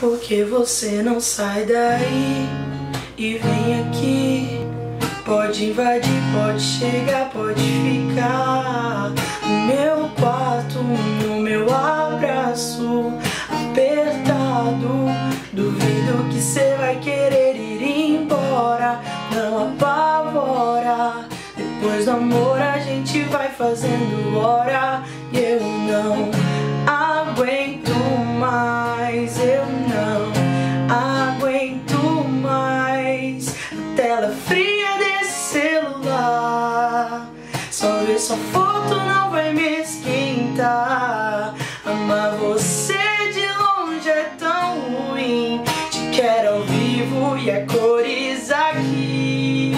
Por que você não sai daí e vem aqui? Pode invadir, pode chegar, pode ficar no meu quarto, no meu abraço apertado. Duvido que cê vai querer ir embora, não apavora. Depois do amor a gente vai fazendo hora e eu não aguento mais, eu não aguento mais. A tela fria desse celular, só ver sua foto não vai me esquentar. Amar você de longe é tão ruim, te quero ao vivo e a cores aqui.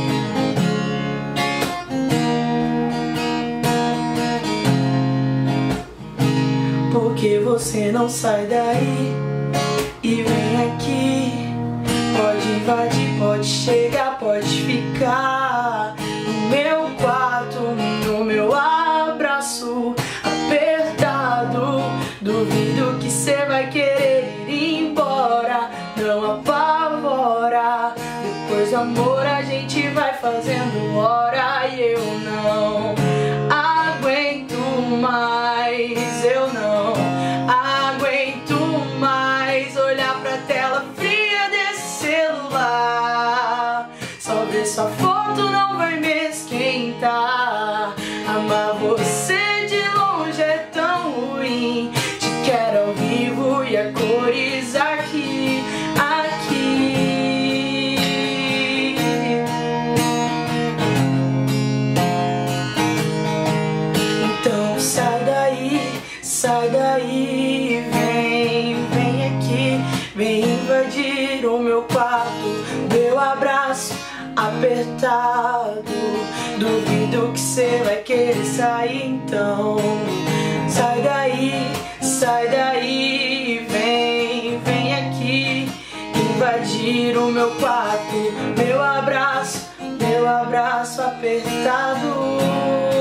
Por que você não sai daí e vem aqui? Pode invadir, pode chegar, pode ficar no meu quarto, no meu abraço apertado. Duvido que cê vai querer ir embora, não apavora. Depois do amor a gente vai fazendo hora e eu não aguento mais, eu não aguento mais olhar pra tela fria desse celular. Só ver sua foto não vai me esquentar. Amar você de longe é tão ruim, te quero ao vivo e a cores aqui, aqui. Então sai daí, vem aqui, vem invadir o meu quarto, meu abraço apertado. Duvido que cê vai querer sair, então sai daí, vem aqui, invadir o meu quarto, meu abraço apertado.